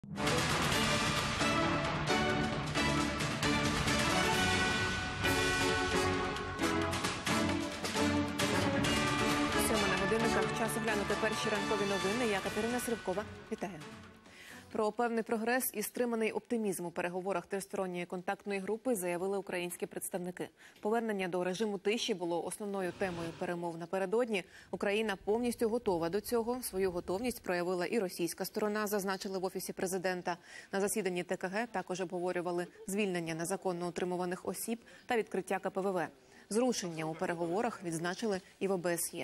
Час оглянути перші ранкові новини. Я Катерина Сривкова. Вітаю. Про певний прогрес і стриманий оптимізм у переговорах тристоронньої контактної групи заявили українські представники. Повернення до режиму тиші було основною темою перемов напередодні. Україна повністю готова до цього. Свою готовність проявила і російська сторона, зазначили в Офісі президента. На засіданні ТКГ також обговорювали звільнення незаконно утримуваних осіб та відкриття КПВВ. Зрушення у переговорах відзначили і в ОБСЄ.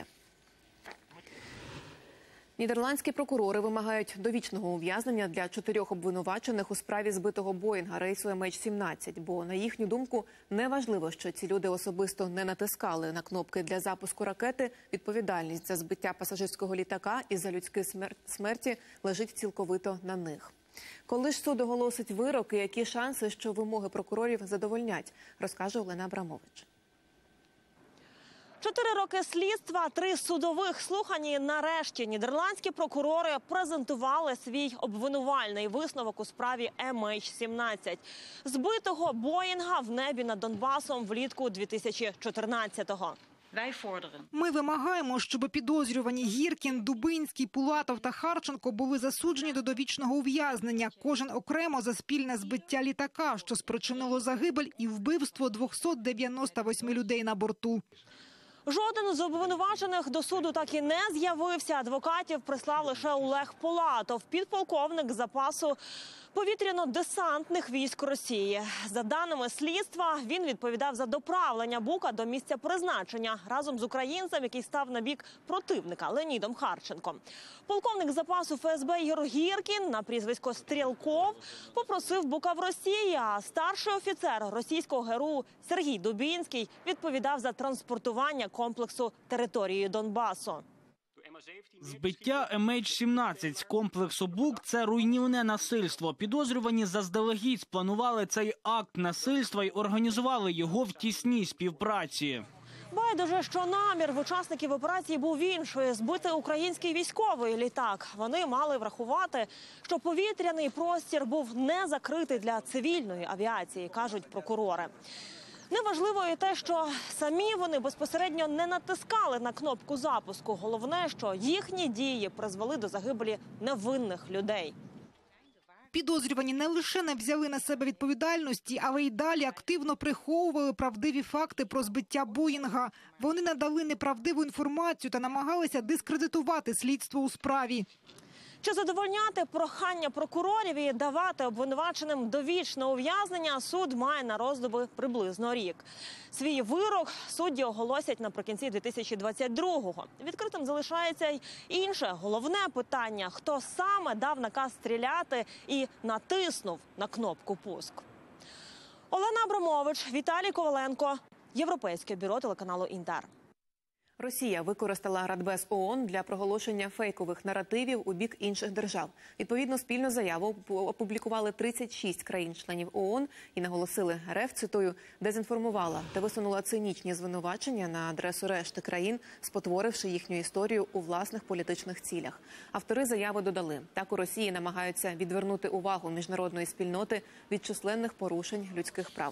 Нідерландські прокурори вимагають довічного ув'язнення для 4 обвинувачених у справі збитого Боїнга рейсу MH17, бо, на їхню думку, неважливо, що ці люди особисто не натискали на кнопки для запуску ракети. Відповідальність за збиття пасажирського літака і за людські смерті лежить цілковито на них. Коли ж суд оголосить вирок і які шанси, що вимоги прокурорів задовольнять, розкаже Олена Абрамович. 4 роки слідства, 3 судових слухання. Нарешті нідерландські прокурори презентували свій обвинувальний висновок у справі MH17. Збитого Боїнга в небі над Донбасом влітку 2014-го. Ми вимагаємо, щоб підозрювані Гіркін, Дубинський, Пулатов та Харченко були засуджені до довічного ув'язнення. Кожен окремо за спільне збиття літака, що спричинило загибель і вбивство 298 людей на борту. Жоден з обвинувачених до суду так і не з'явився. Адвокатів прислав лише Олег Пулатов, підполковник запасу повітряно-десантних військ Росії. За даними слідства, він відповідав за доправлення Бука до місця призначення разом з українцем, який став на бік противника Леонідом Харченком. Полковник запасу ФСБ Ігор Гіркін на прізвисько Стрєлков попросив Бука в Росії, а старший офіцер російського ГРУ Сергій Дубінський відповідав за транспортування комплексу території Донбасу. Збиття MH17 з комплексу «Бук» – це руйнівне насильство. Підозрювані заздалегідь спланували цей акт насильства і організували його в тісній співпраці. Байдуже, що намір в учасників операції був інший – збити український військовий літак. Вони мали врахувати, що повітряний простір був не закритий для цивільної авіації, кажуть прокурори. Неважливо і те, що самі вони безпосередньо не натискали на кнопку запуску. Головне, що їхні дії призвели до загибелі невинних людей. Підозрювані не лише не взяли на себе відповідальності, але й далі активно приховували правдиві факти про збиття Боїнга. Вони надали неправдиву інформацію та намагалися дискредитувати слідство у справі. Чи задовольняти прохання прокурорів і давати обвинуваченим довічне ув'язнення суд має на роздуби приблизно рік. Свій вирок судді оголосять наприкінці 2022-го. Відкритим залишається й інше головне питання – хто саме дав наказ стріляти і натиснув на кнопку «Пуск». Олена Абрамович, Віталій Коваленко, Європейське бюро телеканалу «Інтер». Росія використала Радбез ООН для проголошення фейкових наративів у бік інших держав. Відповідно, спільну заяву опублікували 36 країн-членів ООН і наголосили, РФ, цитую, дезінформувала та висунула цинічні звинувачення на адресу решти країн, спотворивши їхню історію у власних політичних цілях. Автори заяви додали, так у Росії намагаються відвернути увагу міжнародної спільноти від численних порушень людських прав.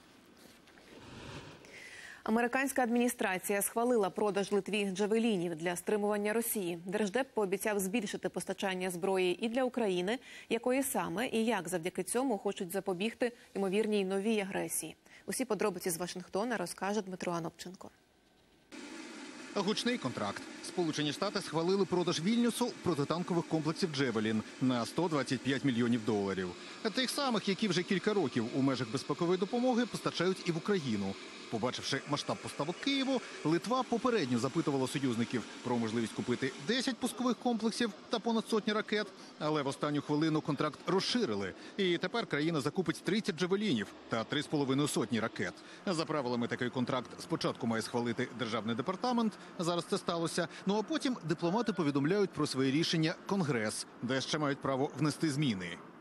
Американська адміністрація схвалила продаж Литві джавелінів для стримування Росії. Держдеп пообіцяв збільшити постачання зброї і для України, якої саме і як завдяки цьому хочуть запобігти ймовірній новій агресії. Усі подробиці з Вашингтона розкаже Дмитро Анопченко. Гучний контракт. Сполучені Штати схвалили продаж Вільнюсу протитанкових комплексів «Джевелін» на $125 мільйонів. Тих самих, які вже кілька років у межах безпекової допомоги постачають і в Україну. Побачивши масштаб поставок Києву, Литва попередньо запитувала союзників про можливість купити 10 пускових комплексів та понад сотні ракет. Але в останню хвилину контракт розширили. І тепер країна закупить 30 джавелінів та 3,5 сотні ракет. За правилами такий контракт спочатку має схвалити Державний департамент, зараз це сталося. Ну а потім дипломати повідомляють про своє рішення Конгрес, де ще мають право внести зміни.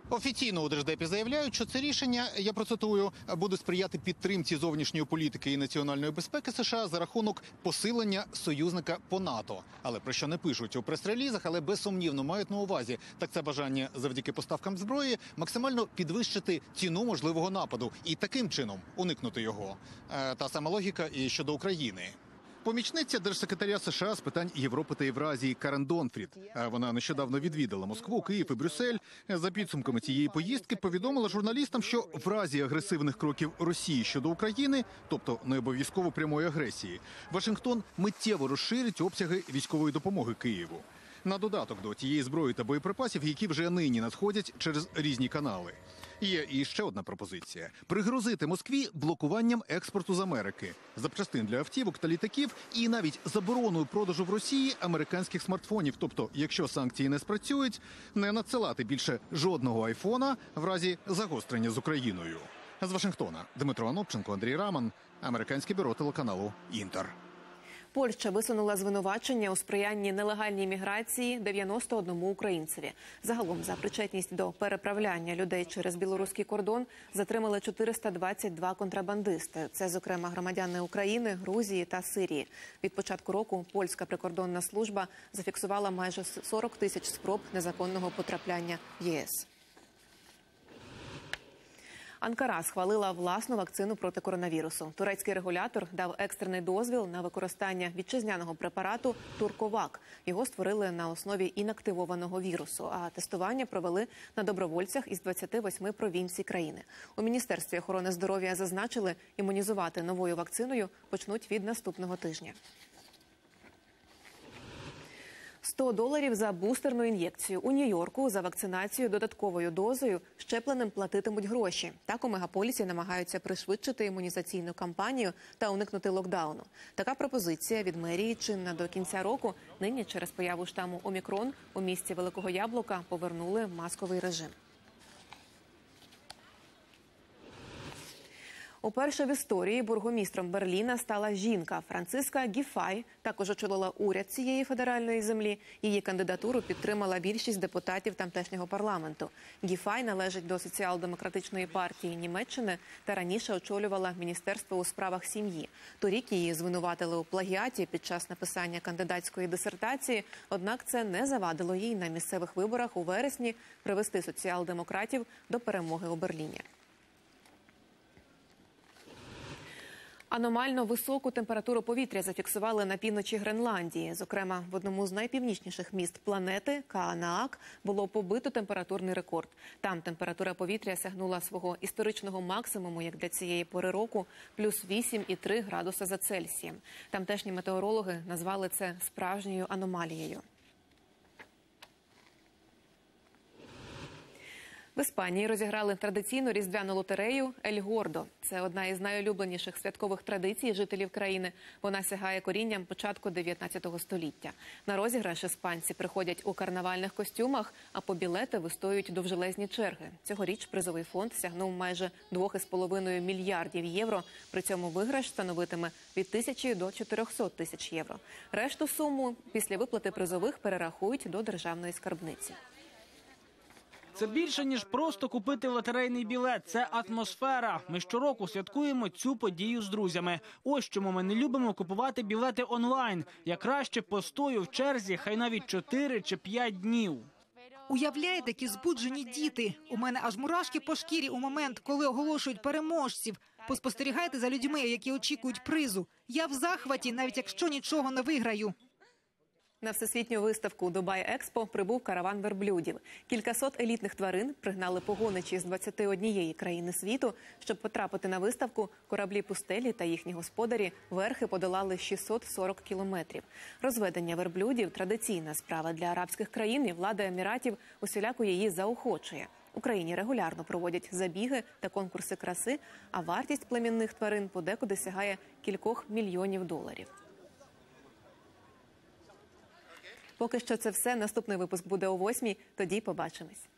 Офіційно у Держдепі заявляють, що це рішення, я процитую, буде сприяти підтримці зовнішньої політики і національної безпеки США за рахунок посилення союзника по НАТО. Але про що не пишуть у прес-релізах, але безсумнівно мають на увазі. Так це бажання завдяки поставкам зброї максимально підвищити ціну можливого нападу і таким чином уникнути його. Та сама логіка і щодо України. Помічниця держсекретаря США з питань Європи та Євразії Карен Донфрід. Вона нещодавно відвідала Москву, Київ і Брюссель. За підсумками цієї поїздки повідомила журналістам, що в разі агресивних кроків Росії щодо України, тобто не обов'язково прямої агресії, Вашингтон миттєво розширить обсяги військової допомоги Києву. На додаток до тієї зброї та боєприпасів, які вже нині надходять через різні канали. Є і ще одна пропозиція – пригрозити Москві блокуванням експорту з Америки, запчастин для автівок та літаків і навіть забороною продажу в Росії американських смартфонів. Тобто, якщо санкції не спрацюють, не надсилати більше жодного айфона в разі загострення з Україною. З Вашингтона Дмитро Анопченко, Андрій Раман, американське бюро телеканалу «Інтер». Польща висунула звинувачення у сприянні нелегальній міграції 91 українцеві. Загалом за причетність до переправляння людей через білоруський кордон затримали 422 контрабандисти. Це, зокрема, громадяни України, Грузії та Сирії. Від початку року польська прикордонна служба зафіксувала майже 40 тисяч спроб незаконного потрапляння в ЄС. Анкара схвалила власну вакцину проти коронавірусу. Турецький регулятор дав екстрений дозвіл на використання вітчизняного препарату «Турковак». Його створили на основі інактивованого вірусу, а тестування провели на добровольцях із 28 провінцій країни. У Міністерстві охорони здоров'я зазначили, імунізувати новою вакциною почнуть від наступного тижня. $100 за бустерну ін'єкцію. У Нью-Йорку за вакцинацію додатковою дозою щепленим платитимуть гроші. Так у мегаполісі намагаються пришвидшити імунізаційну кампанію та уникнути локдауну. Така пропозиція від мерії чинна до кінця року. Нині через появу штаму Омікрон у місті Великого Яблука повернули масковий режим. Уперше в історії бургомістром Берліна стала жінка. Франциска Гіфай також очолила уряд цієї федеральної землі. Її кандидатуру підтримала більшість депутатів тамтешнього парламенту. Гіфай належить до соціал-демократичної партії Німеччини та раніше очолювала Міністерство у справах сім'ї. Торік її звинуватили у плагіаті під час написання кандидатської дисертації, однак це не завадило їй на місцевих виборах у вересні привести соціал-демократів до перемоги у Берліні. Аномально високу температуру повітря зафіксували на півночі Гренландії. Зокрема, в одному з найпівнічніших міст планети, Каанаак, було побито температурний рекорд. Там температура повітря сягнула свого історичного максимуму, як для цієї пори року, плюс 8,3 градуса за Цельсієм. Тамтешні метеорологи назвали це справжньою аномалією. В Іспанії розіграли традиційну різдвяну лотерею «Ель Гордо». Це одна із найулюбленіших святкових традицій жителів країни. Вона сягає корінням початку 19 століття. На розіграш іспанці приходять у карнавальних костюмах, а по білети вистоюють довжелезні черги. Цьогоріч призовий фонд сягнув майже 2,5 мільярдів євро. При цьому виграш становитиме від 1000 до 400 тисяч євро. Решту суму після виплати призових перерахують до державної скарбниці. Це більше, ніж просто купити лотерейний білет. Це атмосфера. Ми щороку святкуємо цю подію з друзями. Ось чому ми не любимо купувати білети онлайн. Я краще постою в черзі, хай навіть 4 чи 5 днів. Уявляєте, які збуджені діти. У мене аж мурашки по шкірі у момент, коли оголошують переможців. Поспостерігайте за людьми, які очікують призу. Я в захваті, навіть якщо нічого не виграю. На всесвітню виставку «Дубай-Експо» прибув караван верблюдів. Кількасот елітних тварин пригнали погоничі з 21 країни світу. Щоб потрапити на виставку, кораблі «Пустелі» та їхні господарі верхи подолали 640 кілометрів. Розведення верблюдів – традиційна справа для арабських країн, і влада Еміратів усіляко її заохочує. В Україні регулярно проводять забіги та конкурси краси, а вартість племінних тварин подекуди сягає кількох мільйонів доларів. Поки що це все. Наступний випуск буде о 8:00. Тоді побачимось.